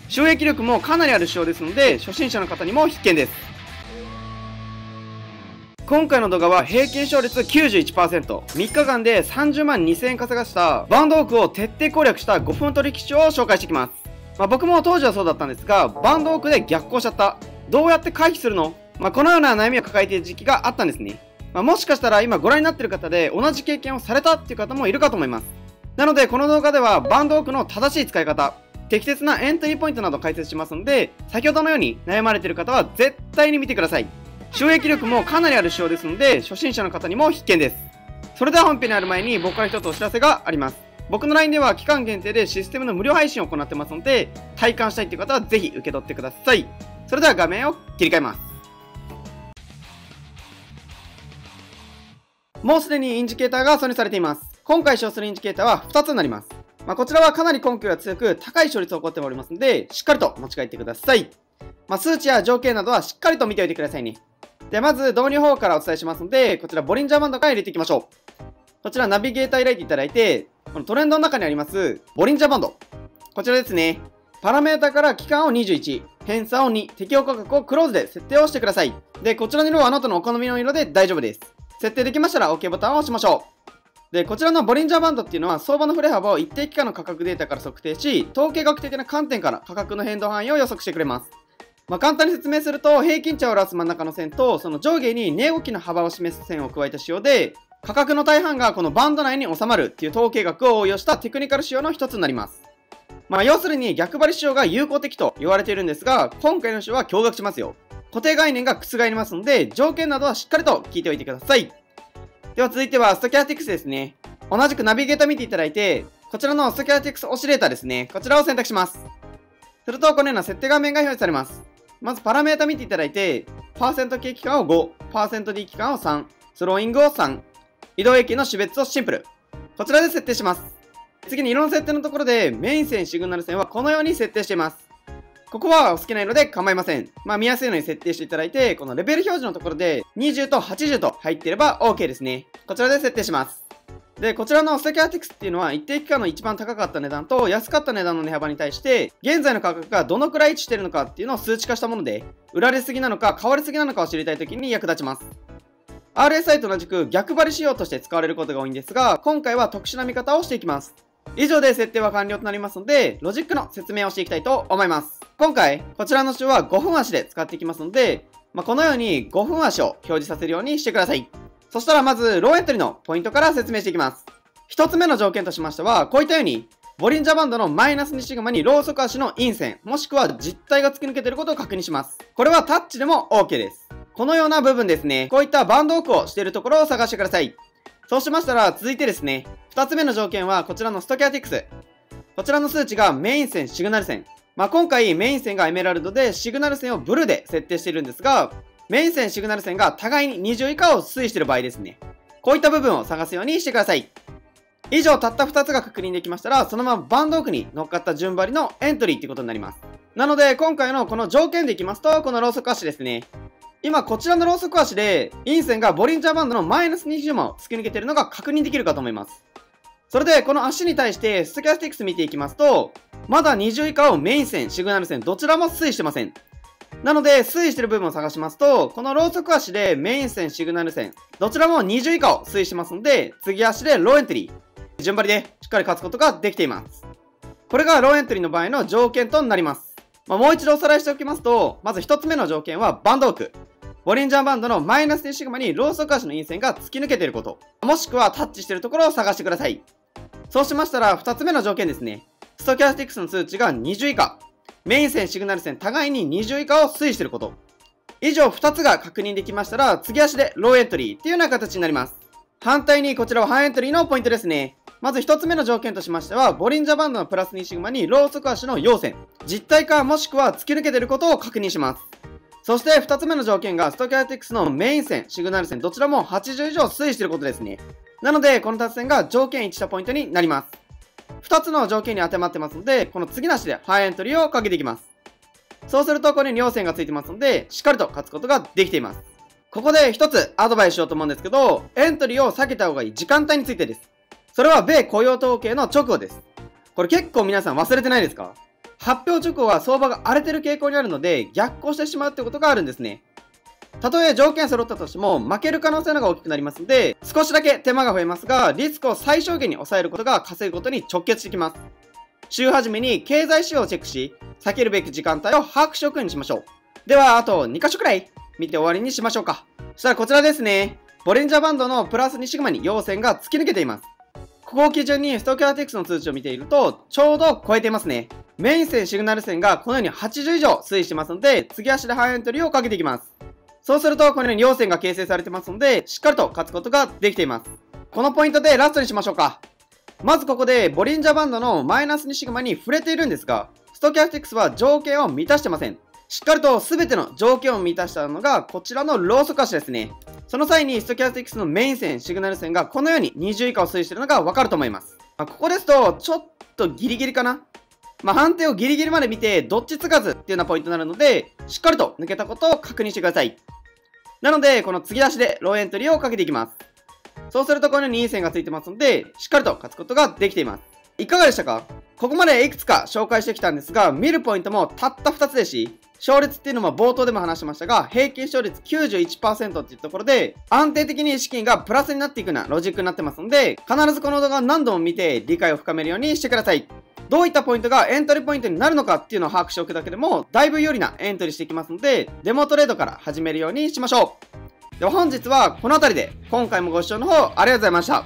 収益力もかなりある仕様ですので、初心者の方にも必見です。今回の動画は平均勝率 91%、3日間で30万2000円稼がしたバンドオークを徹底攻略した5分取引手を紹介していきます。僕も当時はそうだったんですが、バンドオークで逆行しちゃった。どうやって回避するの？このような悩みを抱えている時期があったんですね。もしかしたら今ご覧になっている方で同じ経験をされたっていう方もいるかと思います。なのでこの動画ではバンドオークの正しい使い方、適切なエントリーポイントなどを解説しますので、先ほどのように悩まれている方は絶対に見てください。収益力もかなりある仕様ですので、初心者の方にも必見です。それでは本編にある前に僕から一つお知らせがあります。僕の LINE では期間限定でシステムの無料配信を行ってますので、体感したいという方はぜひ受け取ってください。それでは画面を切り替えます。もうすでにインジケーターが挿入されています。今回使用するインジケーターは2つになります。こちらはかなり根拠が強く高い勝率を誇っておりますので、しっかりと持ち帰ってください。数値や条件などはしっかりと見ておいてくださいね。で、まず導入方法からお伝えしますので、こちらボリンジャーバンドから入れていきましょう。こちらナビゲーター開いていただいて、このトレンドの中にありますボリンジャーバンド。こちらですね。パラメータから期間を21、偏差を2、適用価格をクローズで設定をしてください。で、こちらの色はあなたのお好みの色で大丈夫です。設定できましたら OK ボタンを押しましょう。で、こちらのボリンジャーバンドっていうのは相場の振れ幅を一定期間の価格データから測定し、統計学的な観点から価格の変動範囲を予測してくれます。簡単に説明すると、平均値を表す真ん中の線と、その上下に値動きの幅を示す線を加えた仕様で、価格の大半がこのバンド内に収まるっていう統計学を応用したテクニカル仕様の一つになります。要するに逆張り仕様が有効的と言われているんですが、今回の仕様は驚愕しますよ。固定概念が覆りますので、条件などはしっかりと聞いておいてください。では続いてはストキャスティクスですね。同じくナビゲーター見ていただいて、こちらのストキャスティクスオシレーターですね。こちらを選択します。すると、このような設定画面が表示されます。まずパラメータ見ていただいて、パーセントK期間を5、パーセントD 期間を3、スローイングを3、移動益の種別をシンプル。こちらで設定します。次に色の設定のところで、メイン線、シグナル線はこのように設定しています。ここはお好きな色で構いません。見やすいように設定していただいて、このレベル表示のところで20と80と入っていれば OK ですね。こちらで設定します。で、こちらのストキャスティクスっていうのは一定期間の一番高かった値段と安かった値段の値幅に対して、現在の価格がどのくらい位置しているのかっていうのを数値化したもので、売られすぎなのか買われすぎなのかを知りたいときに役立ちます。RSI と同じく逆張り仕様として使われることが多いんですが、今回は特殊な見方をしていきます。以上で設定は完了となりますので、ロジックの説明をしていきたいと思います。今回、こちらの仕様は5分足で使っていきますので、このように5分足を表示させるようにしてください。そしたらまず、ローエントリーのポイントから説明していきます。一つ目の条件としましては、こういったように、ボリンジャーバンドのマイナス2シグマにローソク足の陰線、もしくは実体が突き抜けていることを確認します。これはタッチでも OK です。このような部分ですね。こういったバンドオークをしているところを探してください。そうしましたら、続いてですね、二つ目の条件はこちらのストキャスティクス。こちらの数値がメイン線、シグナル線。今回メイン線がエメラルドで、シグナル線をブルーで設定しているんですが、メイン線、シグナル線が互いに20以下を推移している場合ですね。こういった部分を探すようにしてください。以上、たった2つが確認できましたら、そのままバンドオークに乗っかった順張りのエントリーってことになります。なので、今回のこの条件でいきますと、このローソク足ですね。今、こちらのローソク足で、陰線がボリンジャーバンドのマイナス20万を突き抜けているのが確認できるかと思います。それで、この足に対して、ストキャスティクス見ていきますと、まだ20以下をメイン線、シグナル線、どちらも推移してません。なので、推移してる部分を探しますと、このローソク足でメイン線、シグナル線、どちらも20以下を推移してますので、次足でローエントリー。順張りでしっかり勝つことができています。これがローエントリーの場合の条件となります。もう一度おさらいしておきますと、まず一つ目の条件はバンドオーク。ボリンジャーバンドのマイナス2シグマにローソク足の陰線が突き抜けていること。もしくはタッチしているところを探してください。そうしましたら、二つ目の条件ですね。ストキャスティクスの数値が20以下。メイン線、シグナル線、互いに20以下を推移していること。以上2つが確認できましたら、次足でローエントリーっていうような形になります。反対にこちらはハイエントリーのポイントですね。まず1つ目の条件としましては、ボリンジャーバンドのプラス2シグマにローソク足の陽線。実体かもしくは突き抜けていることを確認します。そして2つ目の条件がストキャスティクスのメイン線、シグナル線、どちらも80以上推移していることですね。なので、この達成が条件一致したポイントになります。2つの条件に当てはまってますので、この次なしでハイエントリーをかけていきます。そうすると、ここに両線がついてますので、しっかりと勝つことができています。ここで一つアドバイスしようと思うんですけど、エントリーを避けた方がいい時間帯についてです。それは米雇用統計の直後です。これ結構皆さん忘れてないですか？ 発表直後は相場が荒れてる傾向にあるので、逆行してしまうってことがあるんですね。たとえ条件揃ったとしても、負ける可能性の方が大きくなりますので、少しだけ手間が増えますが、リスクを最小限に抑えることが稼ぐことに直結してきます。週始めに経済指標をチェックし、避けるべき時間帯を把握しておくようにしましょう。では、あと2箇所くらい見て終わりにしましょうか。そしたらこちらですね。ボリンジャーバンドのプラス2シグマに陽線が突き抜けています。ここを基準にストキャラティクスの数値を見ていると、ちょうど超えていますね。メイン線、シグナル線がこのように80以上推移してますので、次足でハイエントリーをかけていきます。そうすると、このように陽線が形成されてますので、しっかりと勝つことができています。このポイントでラストにしましょうか。まずここで、ボリンジャーバンドのマイナス2シグマに触れているんですが、ストキャラティクスは条件を満たしてません。しっかりと全ての条件を満たしたのが、こちらのローソク足ですね。その際に、ストキャラティクスのメイン線、シグナル線がこのように20以下を推移しているのがわかると思います。ここですと、ちょっとギリギリかな。判定をギリギリまで見て、どっちつかずっていうようなポイントになるので、しっかりと抜けたことを確認してください。なので、この継ぎ足しでローエントリーをかけていきます。そうするとこのようにいい線がついてますので、しっかりと勝つことができています。いかがでしたか？ここまでいくつか紹介してきたんですが、見るポイントもたった2つですし、勝率っていうのも冒頭でも話しましたが、平均勝率 91% っていうところで、安定的に資金がプラスになっていくようなロジックになってますので、必ずこの動画を何度も見て理解を深めるようにしてください。どういったポイントがエントリーポイントになるのかっていうのを把握しておくだけでも、だいぶ有利なエントリーしていきますので、デモトレードから始めるようにしましょう。では本日はこの辺りで、今回もご視聴の方ありがとうございました。